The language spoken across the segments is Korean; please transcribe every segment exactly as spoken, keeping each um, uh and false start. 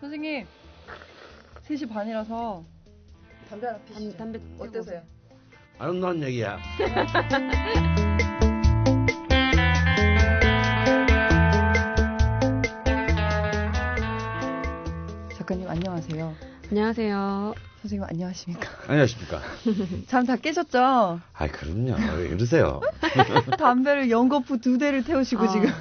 선생님 세 시 반이라서 담배 하나 피시죠. 담배 어떠세요? 아름다운 얘기야. 작가님 안녕하세요. 안녕하세요. 선생님 안녕하십니까? 안녕하십니까? 잠 다 깨셨죠? 아, 그럼요. 왜 이러세요? 담배를 연거푸 두 대를 태우시고 아. 지금.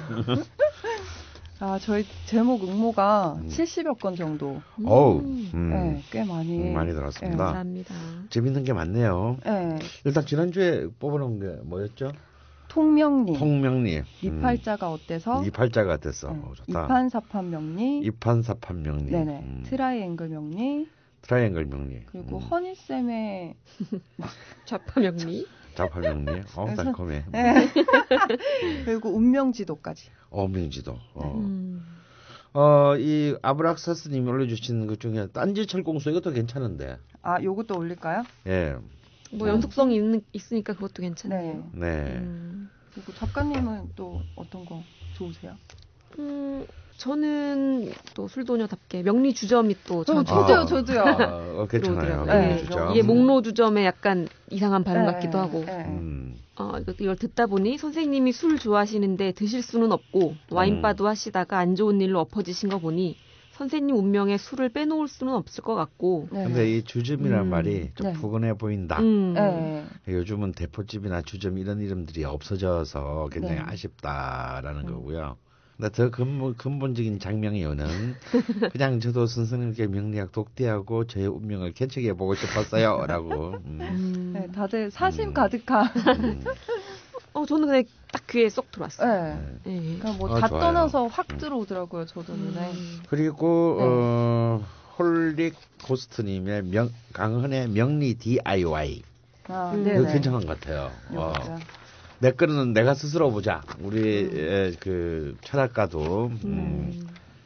아, 저희 제목 응모가 음. 칠십여 건 정도. 어우, 음. 음, 네, 꽤 많이. 음, 많이 들었습니다. 감사합니다. 재밌는 게 많네요. 네. 일단 지난주에 뽑아놓은 게 뭐였죠? 통명리. 통명리. 이팔자가 어때서? 음, 이팔자가 어땠어? 네. 어, 좋다. 이판사판 명리. 이판사판 명리. 네네. 음. 트라이앵글 명리. 트라이앵글 명리. 그리고 음. 허니쌤의 좌파명리. 자파 명리. 어, 그래서- 달콤해. 네. 그리고 운명지도까지. 어, 명지도. 어. 음. 어, 이 아브락사스님이 올려주신 것 중에 딴지철공소 이것도 괜찮은데. 아, 요것도 올릴까요? 예. 뭐 연속성이 있는, 있으니까 그것도 괜찮네요. 네. 네. 음. 그리고 작가님은 또 어떤 거 좋으세요? 음, 저는 또 술도녀답게 명리 주점이 또 전- 저도요, 아, 저도요. 아, 어, 괜찮아요. 들어오더라고요. 네, 명리주점. 이게 목로 주점에 약간 이상한 발음 네, 같기도 하고. 네. 음. 어, 이거- 이걸 듣다 보니 선생님이 술 좋아하시는데 드실 수는 없고 와인바도 하시다가 안 좋은 일로 엎어지신 거 보니 선생님 운명에 술을 빼놓을 수는 없을 것 같고. 네. 근데 이 주점이란 음. 말이 좀 네. 푸근해 보인다. 음. 네. 요즘은 대포집이나 주점 이런 이름들이 없어져서 굉장히 네. 아쉽다라는 음. 거고요. 근데 더 근본, 근본적인 장명이오는 그냥 저도 선생님께 명리학 독대하고 저의 운명을 개척해 보고 싶었어요. 라고. 음. 음. 네, 다들 사심 음. 가득한. 음. 어, 저는 근데 딱 귀에 쏙 들어왔어요. 네. 예. 그러니까 뭐 아, 다 좋아요. 떠나서 확 음. 들어오더라고요, 저도 눈에. 음. 그리고 네. 어, 홀릭 고스트님의 명, 강헌의 명리 디아이와이 아, 음. 이거 네네. 괜찮은 것 같아요. 어. 요거죠. 내 거는 내가 스스로 보자. 우리 음. 에, 그 철학과도 음, 음.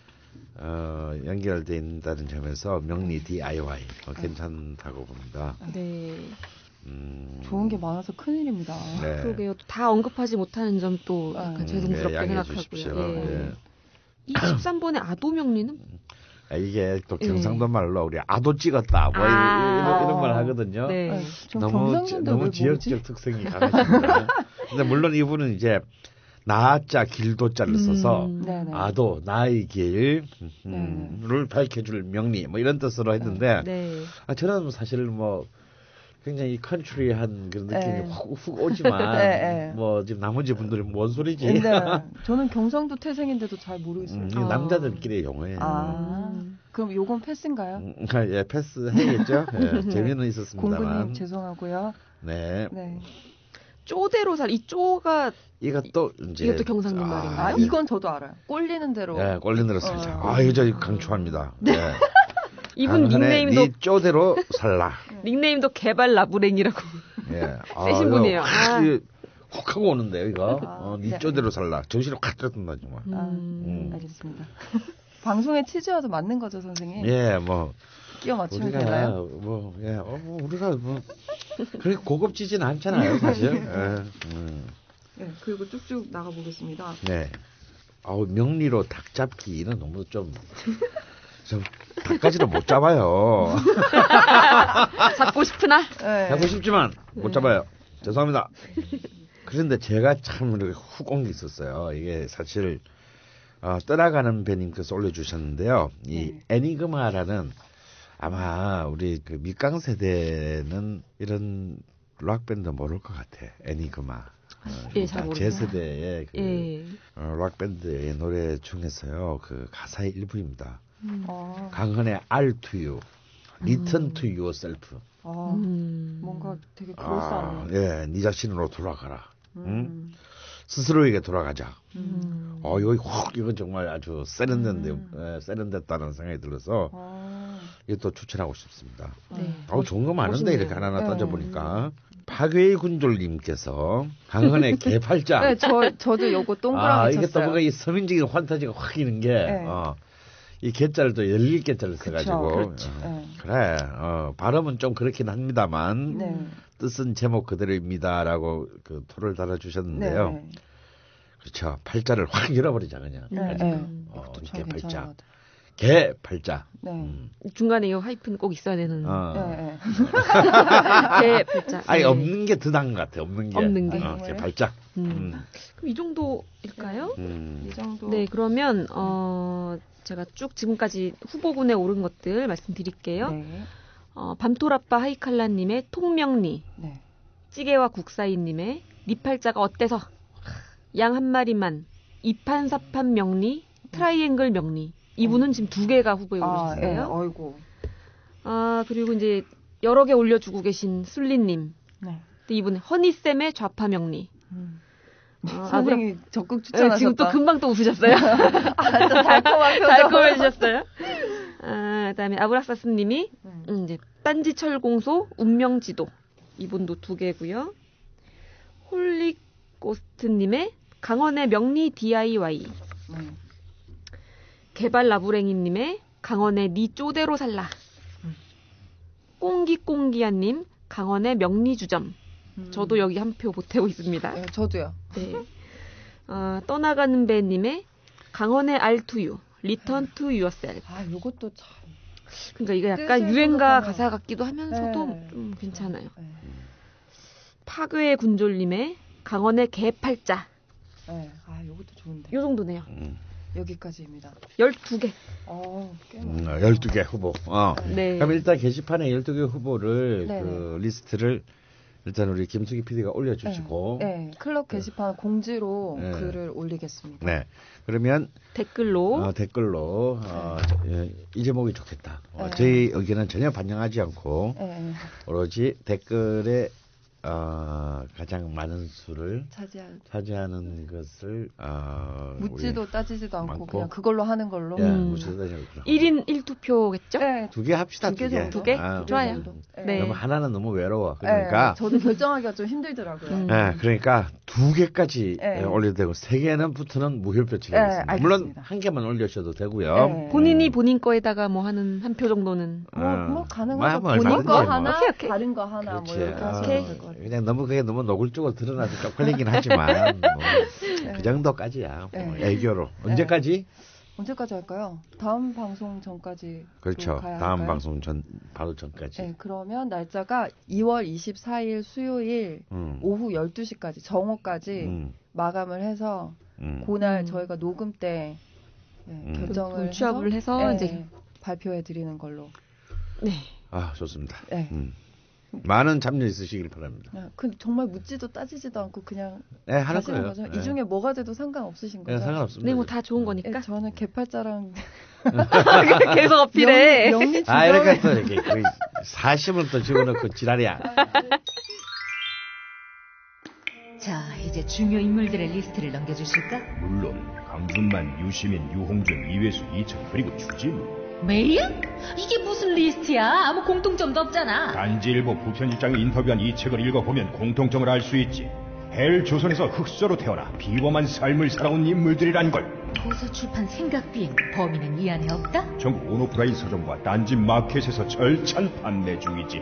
어, 연결돼 있다는 점에서 명리 디아이와이 어, 괜찮다고 봅니다. 네. 음, 좋은 게 많아서 큰일입니다. 네. 그러게요. 다 언급하지 못하는 점 또 아. 약간 음, 죄송스럽게 예, 양해해 생각하고요. 주십시오. 예. 예. 이 십삼 번의 아도명리는 아, 이게 또 예. 경상도 말로 우리 아도 찍었다 뭐 아. 이런, 이런 말 하거든요. 네. 네, 좀 너무 지- 경상도인데 너무 왜 지역적 모르지? 특성이 강하십니다. 근데 물론 이분은 이제 나자 길도자를 써서 음. 네네. 아도 나의 길을 네. 밝혀줄 명리 뭐 이런 뜻으로 했는데 네. 아, 저는 사실 뭐 굉장히 컨트리한 그런 느낌이 네. 확, 훅 오지만 네, 네. 뭐 지금 나머지 분들은 뭔 소리지? 근데 저는 경상도 태생인데도 잘 모르겠어요. 음, 아. 이거 남자들끼리의 용어예요. 아, 음. 그럼 요건 패스인가요? 음, 예, 패스 해야겠죠. 예, 네. 재미는 있었습니다만. 공구님 죄송하고요. 네, 네. 쪼대로 살, 이 쪼가 이것도 이제 이것도 경상도 아, 말인가요? 아, 이건 저도 알아요. 꼴리는 대로. 예, 꼴린 대로 살자. 어. 아, 이거 저 강추합니다. 네. 이분 강헌의 닉네임도 네 쪼대로 살라. 닉네임도 개발 라브랭이라고. 예. 세신 이거 분이에요. 확, 아. 이거 훅 하고 오는데요, 이거. 아, 어, 네 네. 쪼대로 살라. 정신을 확 들었다, 정말. 아, 음. 알겠습니다. 방송의 취지와도 맞는 거죠, 선생님? 예, 뭐. 끼워 맞추면 우리가, 되나요? 뭐, 예, 어, 뭐, 우리가 뭐, 그렇게 고급지진 않잖아요, 사실. 예. 음. 네, 그리고 쭉쭉 나가보겠습니다. 네. 아우, 명리로 닭 잡기는 너무 좀, 좀, 닭까지는 못 잡아요. 잡고 싶으나? 네. 잡고 싶지만, 못 잡아요. 죄송합니다. 그런데 제가 참 이렇게 훅 온 게 있었어요. 이게 사실, 어, 떠나가는 배님께서 올려주셨는데요. 이 네. 애니그마라는 아마 우리 그 밑강 세대는 이런 락밴드 모를 것 같아. 애니그마. 어, 예, 잘 제 모르겠어요. 세대의 그 예. 어, 락밴드의 노래 중에서요. 그 가사의 일부입니다. 음. 어, 강헌의 R to you, return 음. to yourself. 어, 음. 뭔가 되게 아, 그럴싸하네요. 예, 네 자신으로 돌아가라. 응? 음. 스스로에게 돌아가자. 음. 어, 이거 확 이건 정말 아주 세련된데, 음. 예, 세련됐다는 생각이 들어서 아, 이것도 추천하고 싶습니다. 네. 어, 좋은 거 많은데 멋있네요. 이렇게 하나하나 네. 따져보니까 박외 군졸님께서 강헌의 개팔자. 네, 저, 저도 요거 동그라미 아, 이게 또 쳤어요. 뭔가 이 서민적인 환타지가 확 있는 게, 네. 어, 이 개자를 또 열릴 개자를 써가지고. 그렇죠. 어, 네. 그래, 어, 발음은 좀 그렇긴 합니다만, 네. 뜻은 제목 그대로입니다라고 그 토를 달아주셨는데요. 네. 그렇죠. 팔자를 확 열어버리자, 그냥. 네. 아주. 네. 음. 어, 그것도 참 개팔자. 괜찮은 것 같아요. 개 팔자. 네. 음. 중간에 이 하이픈 꼭 있어야 되는. 어. 네, 네. 개 팔자. 아니 네. 없는 게 더 나은 것 같아. 없는 게. 없는 게. 어, 개 팔자. 음. 음. 그럼 이 정도일까요? 음. 이 정도. 네, 그러면 어 제가 쭉 지금까지 후보군에 오른 것들 말씀드릴게요. 네. 어, 밤토라빠 하이칼라님의 통명리, 네. 찌개와 국사이님의 니팔자가 어때서, 양 한 마리만, 이판사판 명리, 트라이앵글 명리. 이분은 지금 두 개가 후보에 아, 오르셨어요. 예. 어이고. 아, 그리고 이제 여러 개 올려주고 계신 술리님. 네. 근데 이분은 허니쌤의 좌파 명리. 음. 아, 선생님이 적극 네, 추천하셨다. 지금 또 금방 또 웃으셨어요. 아, 또 달콤한 표정. 달콤해지셨어요. 아, 그다음에 아브락사스님이 음. 음, 이제 딴지철공소 운명지도, 이분도 두 개고요. 홀리고스트님의 강원의 명리 디아이와이, 음. 개발 라부랭이님의 강원의 니 쪼대로 살라, 음. 꽁기꽁기야님 강원의 명리주점. 음. 저도 여기 한 표 보태고 있습니다. 네, 저도요. 네. 어, 떠나가는 배님의 강원의 알투유, 리턴 투 유어셀프. 아, 요것도 참. 그러니까 이게 약간 뜻을 유행가 생각하면- 가사 같기도 하면서도 네. 좀 괜찮아요. 네. 파괴의 군졸님의 강원의 개팔자. 네. 아, 요것도 좋은데. 요 정도네요. 음. 여기까지입니다. 열두 개. 어, 꽤 음, 많아요. 열두 개 후보. 어. 네. 그럼 일단 게시판에 열두 개 후보를 네네. 그 리스트를 일단 우리 김수기 피디가 올려주시고. 네. 네. 클럽 게시판 공지로 네. 글을 올리겠습니다. 네. 그러면 댓글로. 어, 댓글로 어, 저, 예, 이 제목이 좋겠다. 어, 네. 저희 의견은 전혀 반영하지 않고 네. 오로지 댓글에 어, 가장 많은 수를 차지할. 차지하는 것을 어, 묻지도 따지지도 않고 많고. 그냥 그걸로 하는 걸로. 우리, 예, 음. 묻지도 따지지 않고. 일 인 일 투표겠죠? 네. 두 개 합시다. 두 개 두 개. 정도? 두 개? 아, 좋아요. 네. 네. 너무 하나는 너무 외로워. 그러니까 네, 저도 결정하기가 좀 힘들더라고요. 음. 예, 그러니까 두 개까지 네. 예, 올려도 되고 세 개는 붙으는 무효표 네, 치겠습니다. 물론 알겠습니다. 한 개만 올려셔도 되고요. 네. 본인이 음. 본인 거에다가 뭐 하는 한 표 정도는. 뭐, 어. 뭐 가능하죠. 뭐 본인 얼마든지 거 뭐. 하나, 오케이, 오케이. 다른 거 하나 그렇지. 뭐 이렇게 아, 하시면 오케이. 될 것 같아요. 그냥 너무 그게 너무 노골적으로 드러나서 쪽팔리긴 하지만 뭐, 네. 그 정도까지야. 네. 뭐 애교로 언제까지? 언제까지 할까요? 다음 방송 전까지 그렇죠. 가야 다음 할까요? 방송 전 바로 전까지. 네, 그러면 날짜가 이월 이십사일 수요일 음. 오후 열두 시까지 정오까지 음. 마감을 해서 음. 그날 음. 저희가 녹음 때 네, 음. 결정을 취합을 해서 네, 이제. 발표해 드리는 걸로. 네. 아 좋습니다. 네. 음. 많은 참여 있으시길 바랍니다. 네, 그 정말 묻지도 따지지도 않고 그냥 네, 하는 하시는 거예요. 거죠. 네. 이 중에 뭐가 돼도 상관없으신 네, 거죠. 상관없습니다. 네, 뭐 다 좋은 네, 거니까. 저는 개팔자랑 계속 어필해. 명, 명리 아 이렇게 또 주점에 이렇게 거의 사심을 또 집어넣고 지랄이야. 자, 이제 중요 인물들의 리스트를 넘겨주실까? 물론 강준만, 유시민, 유홍준, 이회수, 이철 그리고 주진우. 메이야? 이게 무슨 리스트야? 아무 공통점도 없잖아. 단지일보 부편집장이 인터뷰한 이 책을 읽어보면 공통점을 알 수 있지. 헬 조선에서 흑수저로 태어나 비범한 삶을 살아온 인물들이란 걸. 도서 출판 생각 비행 범인은 이 안에 없다? 전국 온오프라인 서점과 딴지 마켓에서 절찬 판매 중이지.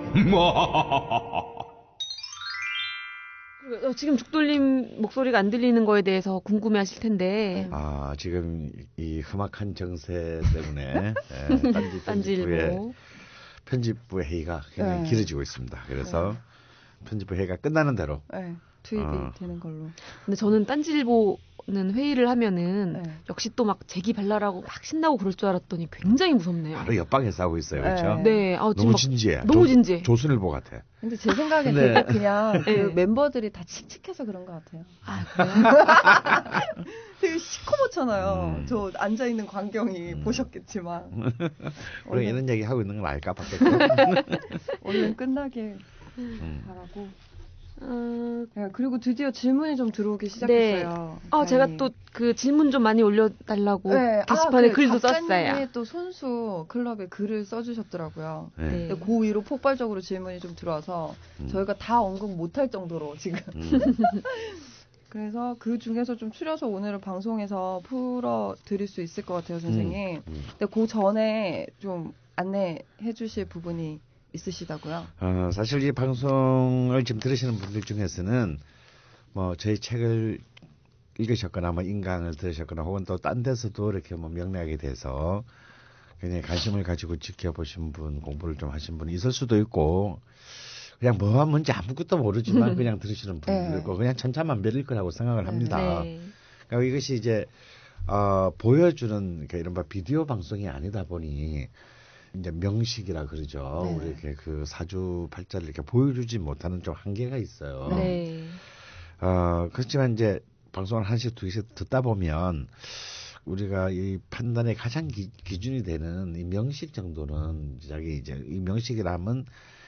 어, 지금 죽돌림 목소리가 안 들리는 거에 대해서 궁금해하실 텐데. 아 지금 이 험악한 정세 때문에 예, 딴지 편집부의 딴지일보. 편집부 회의가 굉장히 네. 길어지고 있습니다. 그래서 편집부 회의가 끝나는 대로 네, 투입이 어. 되는 걸로. 근데 저는 딴지일보는 회의를 하면은 네. 역시 또 막 재기 발랄하고 막 신나고 그럴 줄 알았더니 굉장히 무섭네요. 바로 옆방에 싸우고 있어요. 그렇죠? 네. 네, 아, 지금 너무 막 진지해. 너무 조- 진지해. 조선일보 같아. 근데 제 생각엔 근데- 되게 그냥 그 네. 멤버들이 다 칙칙해서 그런 것 같아요. 아, 그래요? 되게 시커멓잖아요. 음. 저 앉아 있는 광경이 음. 보셨겠지만 우리가 얼른, 이런 얘기 하고 있는 걸 알까 봤겠죠. 얼른 끝나길 음. 바라고. 어, 네, 그리고 드디어 질문이 좀 들어오기 시작했어요. 아, 제가 다행히. 또 그 질문 좀 많이 올려달라고 네, 게시판에 아, 그 글도 작가님이 썼어요. 또 손수 클럽에 글을 써주셨더라고요. 네. 네. 근데 그 위로 폭발적으로 질문이 좀 들어와서 음. 저희가 다 언급 못할 정도로 지금. 음. 그래서 그 중에서 좀 추려서 오늘은 방송에서 풀어 드릴 수 있을 것 같아요, 선생님. 음. 근데 그 전에 좀 안내해 주실 부분이 있으시다고요? 어, 사실 이 방송을 지금 들으시는 분들 중에서는 뭐 저희 책을 읽으셨거나 뭐 인강을 들으셨거나 혹은 또 딴 데서도 이렇게 뭐 명리학에 대해서 굉장히 관심을 가지고 지켜보신 분, 공부를 좀 하신 분이 있을 수도 있고 그냥 뭐가 뭔지 아무것도 모르지만 그냥 들으시는 분도 네. 있고 그냥 천차만별일 거라고 생각을 합니다. 네. 그러니까 이것이 이제 어, 보여주는 그러니까 이른바 비디오 방송이 아니다 보니 이제 명식이라 그러죠. 네. 우리 이렇게 그 사주팔자를 이렇게 보여주지 못하는 좀 한계가 있어요. 네. 어, 그렇지만 이제 방송을 한씩 두 개씩 듣다 보면 우리가 이 판단의 가장 기, 기준이 되는 이 명식 정도는 자기 이제 이 명식이라 하면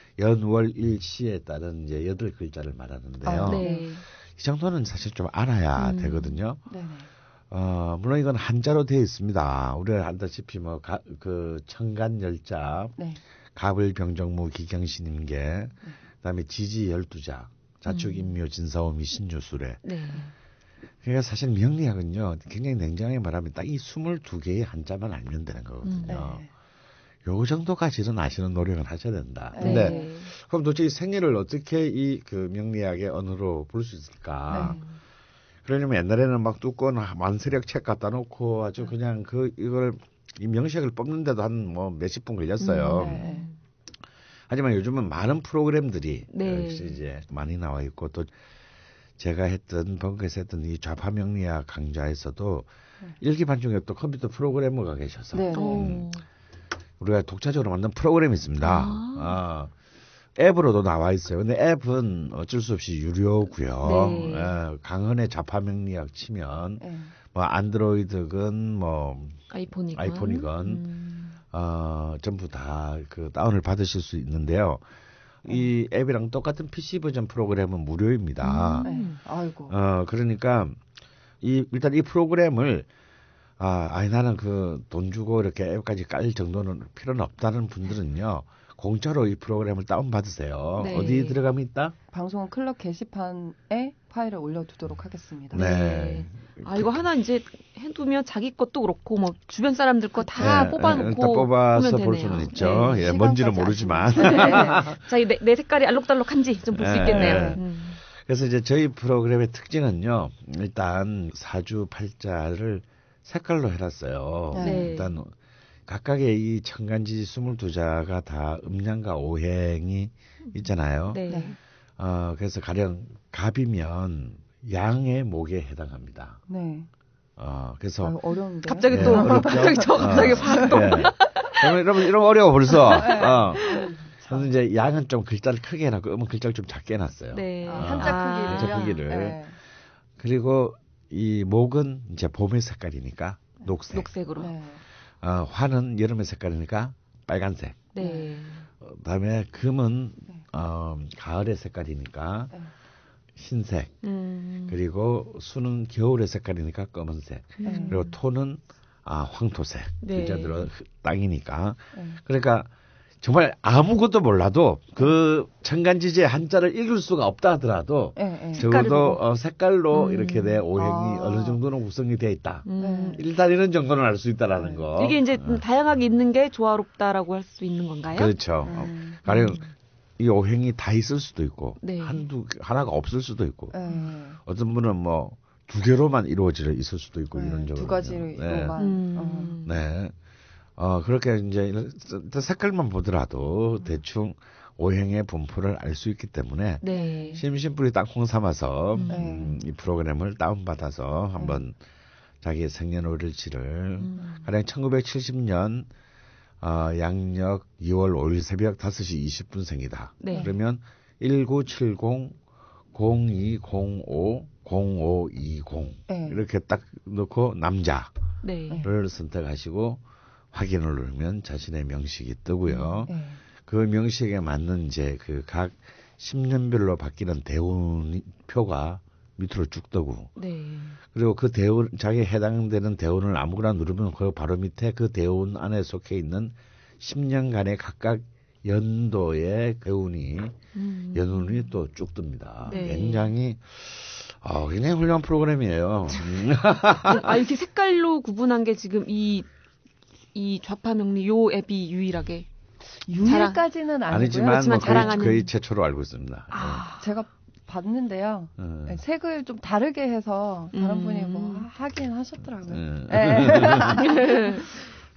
연월일시에 따른 이제 여덟 글자를 말하는데요. 아, 네. 이 정도는 사실 좀 알아야 음. 되거든요. 네네. 어, 물론 이건 한자로 되어 있습니다. 우리가 알다시피 뭐 그 청간열자, 네. 가불병정무 기경신임계, 그다음에 지지 열두자, 자축인묘 진사오미 신유술에. 네. 그러니까 사실 명리학은요, 굉장히 냉정하게 말하면 딱 이 스물두 개의 한자만 알면 되는 거거든요. 네. 요 정도까지는 아시는 노력을 하셔야 된다. 네. 근데 네. 그럼 도대체 이 생일을 어떻게 이 그 명리학의 언어로 볼 수 있을까? 네. 그러려면 옛날에는 막 두꺼운 만세력 책 갖다 놓고 아주 그냥 그 이걸 이 명식을 뽑는데도 한 뭐 몇십 분 걸렸어요. 음, 네. 하지만 요즘은 많은 프로그램들이 네. 역시 이제 많이 나와 있고 또 제가 했던 번거에서 했던 이 좌파 명리학 강좌에서도 일기반 중에 또 컴퓨터 프로그래머가 계셔서 네. 오. 우리가 독자적으로 만든 프로그램이 있습니다. 아. 어, 앱으로도 나와 있어요. 근데 앱은 어쩔 수 없이 유료고요. 네. 예, 강헌의 좌파 명리학 치면 네. 뭐 안드로이드건 뭐 아이폰이건. 아이폰이건 음. 어, 전부 다 그 다운을 받으실 수 있는데요. 이 앱이랑 똑같은 피씨 버전 프로그램은 무료입니다. 음. 네. 아이고. 어, 그러니까 이 일단 이 프로그램을 아, 아니 나는 그 돈 주고 이렇게 앱까지 깔 정도는 필요는 없다는 분들은요. 공짜로 이 프로그램을 다운 받으세요. 네. 어디 들어가면 있다? 방송 클럽 게시판에 파일을 올려두도록 하겠습니다. 네. 아, 이거 하나 이제 해두면 자기 것도 그렇고, 뭐, 주변 사람들 거 다 네, 뽑아놓고. 다 뽑아서 보면 볼 되네요. 수는 있죠. 네, 예, 뭔지는 시간까지 모르지만. 아시면. 자, 이 내, 내 색깔이 알록달록한지 좀 볼 수 네. 있겠네요. 네. 음. 그래서 이제 저희 프로그램의 특징은요. 일단 사주 팔자를 색깔로 해놨어요. 네. 일단 각각의 이 천간지 스물두 자가 다 음양과 오행이 있잖아요. 네. 네. 어, 그래서 가령 갑이면 양의 목에 해당합니다. 네. 어, 그래서 아유, 어려운데. 갑자기 예, 또, 어렵죠? 갑자기 저, 갑자기 어, 확 또. 예. 그러면 여러분 이러면 어려워 벌써. 어. 그래서 이제 양은 좀 글자를 크게 해놨고 음은 글자를 좀 작게 해놨어요. 네. 아, 어. 한자 크기를. 한자 크기를. 네. 그리고 이 목은 이제 봄의 색깔이니까 녹색. 녹색으로. 네. 네. 어, 화는 여름의 색깔이니까 빨간색. 네. 어, 그다음에 금은 네. 어, 가을의 색깔이니까 네. 흰색. 음. 그리고 수는 겨울의 색깔이니까 검은색. 네. 그리고 토는 아 황토색. 네. 글자들은 땅이니까. 네. 그러니까 정말 아무것도 몰라도 그 천간지지의 한자를 읽을 수가 없다 하더라도 네. 네. 색깔을 적어도 보고. 어, 색깔로 음. 이렇게 내 오행이 아. 어느 정도는 구성이 되어 있다. 음. 일단 이런 정도는 알 수 있다라는 거. 이게 이제 어. 다양하게 있는 게 조화롭다라고 할 수 있는 건가요? 그렇죠. 음. 가령 이 오행이 다 있을 수도 있고 네. 한두 하나가 없을 수도 있고 네. 어떤 분은 뭐 두 개로만 이루어져 있을 수도 있고 네, 이런 적으로 두 가지로만. 음. 네. 어 그렇게 이제 색깔만 보더라도 대충 오행의 분포를 알 수 있기 때문에 네. 심심풀이 땅콩 삼아서 음. 음, 이 프로그램을 다운받아서 한번 자기의 생년월일치를 음. 가령 천구백칠십 년 어, 양력 이월 오일 새벽 다섯 시 이십 분생이다. 네. 그러면 일구칠공 공이공오 공오이공 네. 이렇게 딱 넣고 남자를 네. 선택하시고 확인을 누르면 자신의 명식이 뜨고요. 네. 그 명식에 맞는 이제 그 각 십 년별로 바뀌는 대운 표가 밑으로 쭉 뜨고 네. 그리고 그 대운 자기에 해당되는 대운을 아무거나 누르면 그 바로 밑에 그 대운 안에 속해 있는 십 년간의 각각 연도의 대운이 음. 연운이 또 쭉 뜹니다. 네. 굉장히 어, 굉장히 훌륭한 프로그램이에요. 아, 이렇게 색깔로 구분한 게 지금 이, 이 좌파 명리 요 앱이 유일하게. 유일까지는 아니고요. 아니지만 그렇지만 뭐 거의, 자랑하는- 거의 최초로 알고 있습니다. 아. 제가 봤는데요. 네. 네, 색을 좀 다르게 해서 다른 음. 분이 뭐 하- 하긴 하셨더라고요. 네. 네.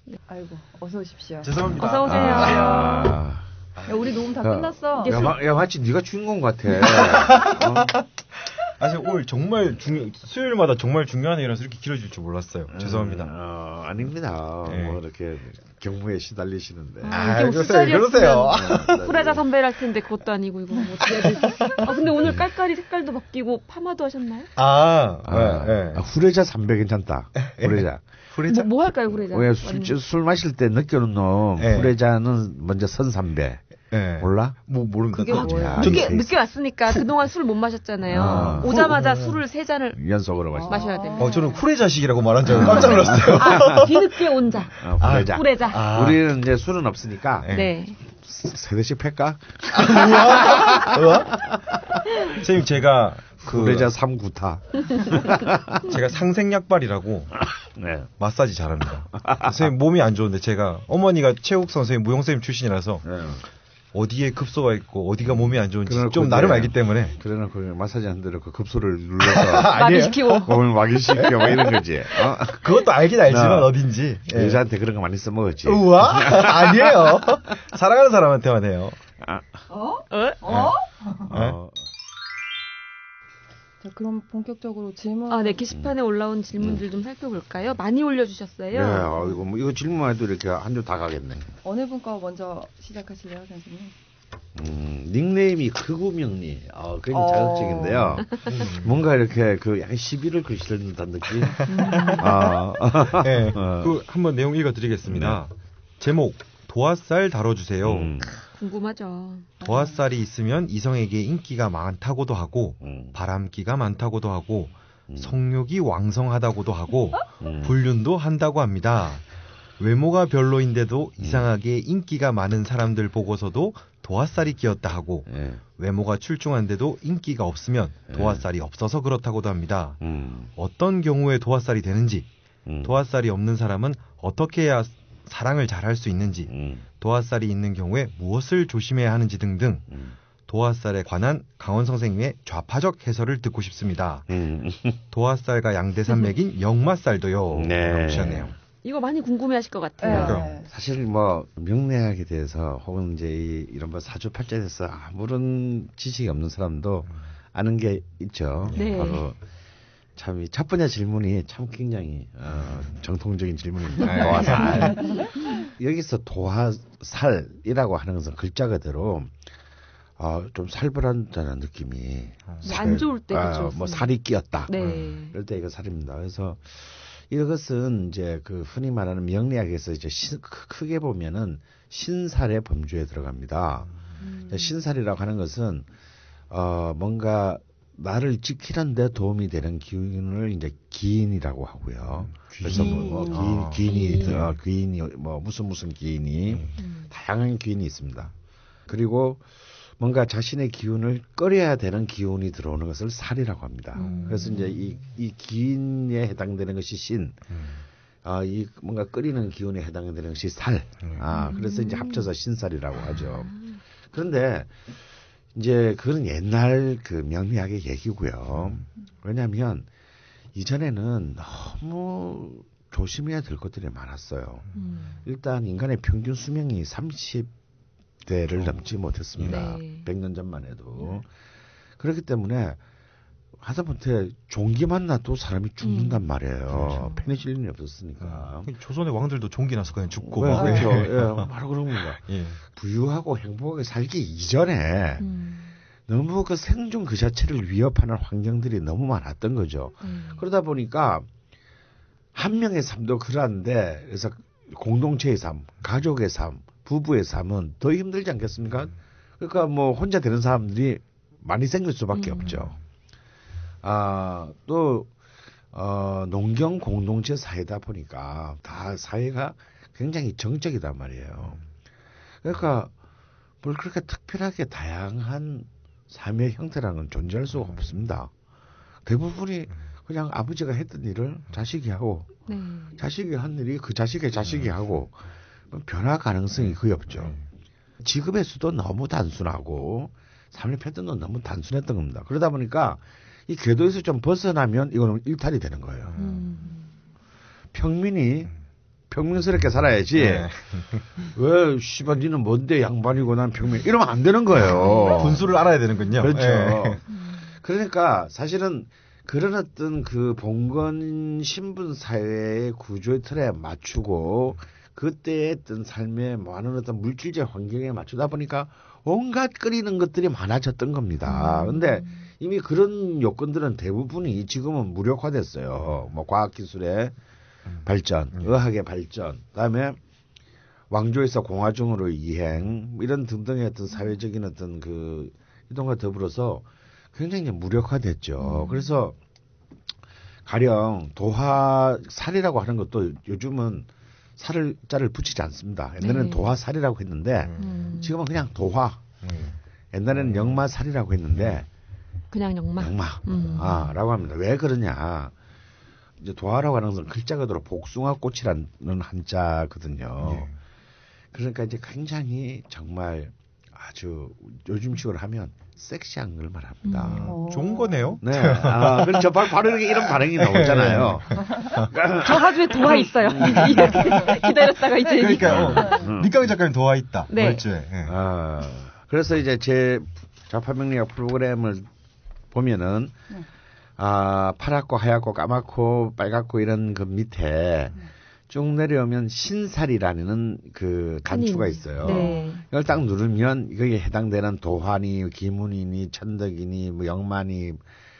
아이고, 어서 오십시오. 죄송합니다. 어서 오세요. 아, 야, 우리 녹음 다 야, 끝났어. 이게 야, 술- 마, 야 마치 네가 주인공 같아. 어? 아, 저 오늘 정말 중요, 수요일마다 정말 중요한 일이라서 이렇게 길어질 줄 몰랐어요. 죄송합니다. 음, 어, 아닙니다. 네. 뭐 이렇게 경무에 시달리시는데. 아, 이게 그러세요, 옷자리였으면 그러세요. 후레자 선배를 할 텐데 그것도 아니고 이거 뭐 어떻게 해야 되지? 아 근데 오늘 깔깔이 색깔도 바뀌고 파마도 하셨나요? 아, 아, 네, 네. 아, 후레자 삼배 괜찮다. 후레자. 후레자? 뭐, 뭐 할까요 후레자? 왜 술, 완전- 술 마실 때 느껴놓은 놈 네. 후레자는 먼저 선삼배. 네. 몰라? 뭐 모릅니다. 그게 또- 뭐예요? 전- 늦게 늦게 왔으니까 그동안 술 못 마셨잖아요. 아. 오자마자 술을 세 잔을 연속으로 마시. 마셔야 됩니다. 어, 저는 후레자식이라고 말한 줄 알고 깜짝 놀랐어요. 아, 뒤늦게 온 자. 어, 후레자. 후레자. 아. 우리는 이제 술은 없으니까 네. 네. 세 대씩 팰까? 우와? 선생님, 제가 그 후레자 삼구타. 제가 상생약발이라고 네. 마사지 잘합니다. 선생님 몸이 안 좋은데 제가 어머니가 체육 선생님, 무용 선생님 출신이라서 네. 어디에 급소가 있고 어디가 몸이 안 좋은지 그래놓고 좀 나름 이제 알기 때문에 그래놓고 마사지 한 대로 그 급소를 눌러서 많이 시키고. 몸을 마개시켜 뭐 이런 거지. 어? 그것도 알긴 알지만 나 어딘지. 예. 여자한테 그런 거 많이 써먹었지. 우와? 아니에요. 사랑하는 사람한테만 해요. 아, 어? 어? 어? 어, 자, 그럼 본격적으로 질문. 아, 네. 게시판에 올라온 질문들 좀 살펴볼까요? 많이 올려주셨어요. 네, 어, 이거 뭐 이거 질문만 해도 이렇게 한 줄 다 가겠네. 어느 분과 먼저 시작하실래요, 선생님? 음, 닉네임이 크구명리. 어, 굉장히 어. 자극적인데요. 뭔가 이렇게 그 약간 시비를 걸시는 듯한 느낌. 아, 네. 어. 그 한번 내용 읽어드리겠습니다. 제목 도화살 다뤄주세요. 음, 궁금하죠. 도화살이 있으면 이성에게 인기가 많다고도 하고 음, 바람기가 많다고도 하고 음. 성욕이 왕성하다고도 하고 음. 불륜도 한다고 합니다. 외모가 별로인데도 이상하게 인기가 많은 사람들 보고서도 도화살이 끼었다 하고 예, 외모가 출중한데도 인기가 없으면 예. 도화살이 없어서 그렇다고도 합니다. 음, 어떤 경우에 도화살이 되는지, 음, 도화살이 없는 사람은 어떻게 해야 사랑을 잘할 수 있는지, 음, 도화살이 있는 경우에 무엇을 조심해야 하는지 등등 음, 도화살에 관한 강원 선생님의 좌파적 해설을 듣고 싶습니다. 음. 도화살과 양대산맥인 역마살도요. 네. 라고 주셨네요. 이거 많이 궁금해하실 것 같아요. 그러니까요. 사실 뭐 명리학에 대해서 혹은 이제 이, 이런 뭐 사주팔자에 대해서 아무런 지식이 없는 사람도 아는 게 있죠. 네. 바로 참 이 첫 번째 질문이 참 굉장히 어, 정통적인 질문입니다. 네. 도화살. 여기서 도화살이라고 하는 것은 글자 그대로 어, 좀 살벌한다는 느낌이 안 좋을 때 아, 그쵸. 뭐 살이 끼었다. 네. 이럴 때 이거 살입니다. 그래서 이것은 이제 그 흔히 말하는 명리학에서 이제 신, 크- 크게 보면은 신살의 범주에 들어갑니다. 음. 신살이라고 하는 것은 어 뭔가 나를 지키는 데 도움이 되는 기운을 이제 기인이라고 하고요. 그래서 뭐, 뭐 기인. 기인, 아, 기인이 기인. 어, 기인이 뭐 무슨 무슨 기인이 음. 다양한 기인이 있습니다. 그리고 뭔가 자신의 기운을 끌어야 되는 기운이 들어오는 것을 살이라고 합니다. 음. 그래서 이제 이, 이 기인에 해당되는 것이 신, 아, 이 뭔가 끓이는 기운에 해당되는 것이 살. 아, 그래서 이제 합쳐서 신살이라고 하죠. 그런데 이제 그건 옛날 그 명리학의 얘기고요. 왜냐하면 이전에는 너무 조심해야 될 것들이 많았어요. 음. 일단 인간의 평균 수명이 삼십 대를 넘지 못했습니다. 네. 백 년 전만 해도. 그렇기 때문에 하다못해 종기만 나도 사람이 죽는단 음. 말이에요. 그렇죠. 페니실린이 없었으니까. 조선의 왕들도 종기 나서 그냥 죽고 네, 막. 그렇죠. 예, 바로 그런 겁니다. 예. 부유하고 행복하게 살기 이전에 음. 너무 그 생존 그 자체를 위협하는 환경들이 너무 많았던 거죠. 음. 그러다 보니까 한 명의 삶도 그러한데 그래서 공동체의 삶, 가족의 삶, 부부의 삶은 더 힘들지 않겠습니까? 그러니까 뭐 혼자 되는 사람들이 많이 생길 수밖에 음. 없죠. 아, 또 어, 농경 공동체 사회다 보니까 다 사회가 굉장히 정적이단 말이에요. 그러니까 뭘 그렇게 특별하게 다양한 삶의 형태라는 건 존재할 수가 없습니다. 대부분이 그냥 아버지가 했던 일을 자식이 하고 네. 자식이 한 일이 그 자식의 자식이 하고 변화 가능성이 거의 없죠. 직업의 수도 너무 단순하고 삶의 패턴도 너무 단순했던 겁니다. 그러다 보니까 이 궤도에서 좀 벗어나면 이거는 일탈이 되는 거예요. 음. 평민이 평민스럽게 살아야지. 네. 왜 씨발 니는 뭔데 양반이고 난 평민 이러면 안 되는 거예요. 분수를 알아야 되는군요. 그렇죠. 네. 그러니까 사실은 그런 어떤 그 봉건 신분 사회의 구조의 틀에 맞추고 그때의 어떤 삶의 많은 어떤 물질적 환경에 맞추다 보니까 온갖 끓이는 것들이 많아졌던 겁니다. 근데 이미 그런 요건들은 대부분이 지금은 무력화됐어요. 뭐 과학기술의 발전, 의학의 발전, 그다음에 왕조에서 공화정으로 이행 이런 등등의 어떤 사회적인 어떤 그 이동과 더불어서 굉장히 무력화됐죠. 음. 그래서 가령 도화살이라고 하는 것도 요즘은 살을 자를 붙이지 않습니다. 옛날에는 네. 도화살이라고 했는데 음. 지금은 그냥 도화. 음. 옛날에는 역마살이라고 했는데 그냥 역마. 역마. 음. 아라고 합니다. 왜 그러냐? 이제 도화라고 하는 것은 글자 그대로 복숭아꽃이라는 한자거든요. 네. 그러니까 이제 굉장히 정말 아주 요즘식으로 하면 섹시한 걸 말합니다. 음. 좋은 거네요. 네, 아, 그렇죠. 바로, 바로 이렇게 이런 반응이 나오잖아요. 저 하주에 도화 있어요. 이렇게 기다렸다가 이제 얘기. 그러니까 어, 음. 밑강희 작가님 도와 있다. 네. 그렇죠. 네. 아, 그래서 이제 제 좌파명리학 프로그램을 보면은 네. 아, 파랗고 하얗고 까맣고 빨갛고 이런 그 밑에 쭉 내려오면 신살이라는 그 단추가 한인. 있어요. 네. 이걸 딱 누르면 거기에 해당되는 도화니, 기문이니, 천덕이니, 뭐 영만이,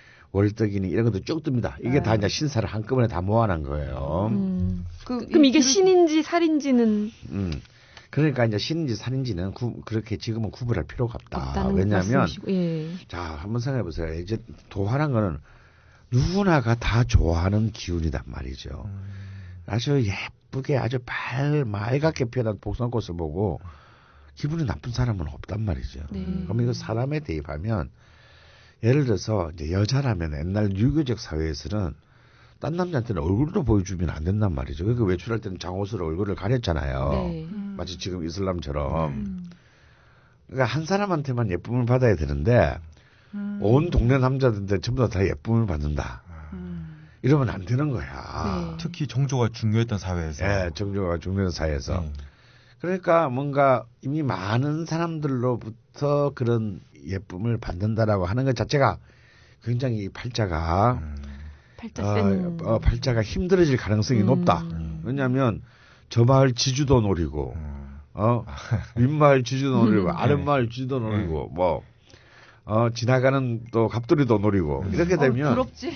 월덕이니 이런 것도 쭉 뜹니다. 이게 아. 다 이제 신사를 한꺼번에 다 모아놓은 거예요. 음. 그, 그럼 이게 이- 신인지 살인지는 음. 그러니까 이제 신인지 살인지는 구, 그렇게 지금은 구분할 필요가 없다. 없다는 왜냐하면 말씀이시고. 예. 자 한번 생각해 보세요. 이제 도화란 거는 누구나가 다 좋아하는 기운이단 말이죠. 음. 아주 예쁘게 아주 발 맑게 피어난 복숭아꽃을 보고 기분이 나쁜 사람은 없단 말이죠. 네. 그럼 이거 사람에 대입하면 예를 들어서 이제 여자라면 옛날 유교적 사회에서는 딴 남자한테는 얼굴도 보여주면 안 된단 말이죠. 그러니까 외출할 때는 장옷으로 얼굴을 가렸잖아요. 네. 음. 마치 지금 이슬람처럼. 음. 그러니까 한 사람한테만 예쁨을 받아야 되는데 음. 온 동네 남자들한테 전부 다, 다 예쁨을 받는다. 음. 이러면 안 되는 거야. 네. 특히 정조가 중요했던 사회에서. 예, 정조가 중요한 사회에서. 네. 그러니까 뭔가 이미 많은 사람들로부터 그런 예쁨을 받는다라고 하는 것 자체가 굉장히 이 팔자가 음. 팔자 센. 어, 어, 팔자가 힘들어질 가능성이 음. 높다. 음. 왜냐하면 저 마을 지주도 노리고, 음. 어 윗마을 지주도 노리고, 음. 아랫마을 지주도 노리고, 뭐 어, 지나가는 또 갑돌이도 노리고 이렇게 어, 되면 부럽지.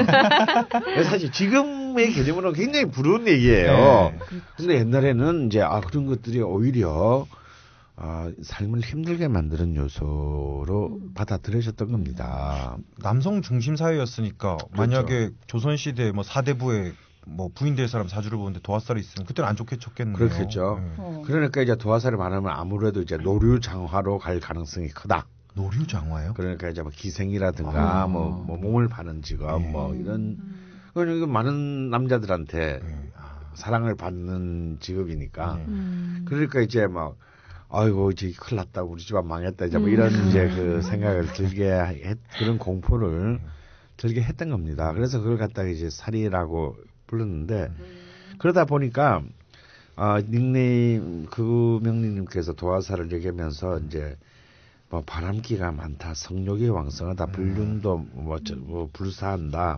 어, 사실 지금의 개념으로는 굉장히 부러운 얘기예요. 네. 근데 옛날에는 이제 아 그런 것들이 오히려 아, 삶을 힘들게 만드는 요소로 받아들여졌던 겁니다. 남성 중심 사회였으니까 그렇죠. 만약에 조선 시대 뭐 사대부에 뭐 부인 될 사람 사주를 보는데 도화살이 있으면 그때는 안 좋게 쳤겠네요. 그렇겠죠. 네. 어. 그러니까 이제 도화살을 말하면 아무래도 이제 노류장화로 갈 가능성이 크다. 노류장화요? 그러니까 이제 뭐 기생이라든가 아. 뭐, 뭐 몸을 파는 직업 네. 뭐 이런 음. 그러니까 많은 남자들한테 네. 아. 사랑을 받는 직업이니까 네. 음. 그러니까 이제 막 아이고 이제 큰일 났다 우리 집안 망했다 이제 뭐 이런 음. 이제 그 생각을 들게 했 그런 공포를 들게 했던 겁니다. 그래서 그걸 갖다가 이제 살이라고 불렀는데 그러다 보니까 아 닉네임 그 명리님께서 도화살을 얘기하면서 이제 뭐 바람기가 많다, 성욕이 왕성하다, 불륜도 뭐, 저, 뭐 불사한다.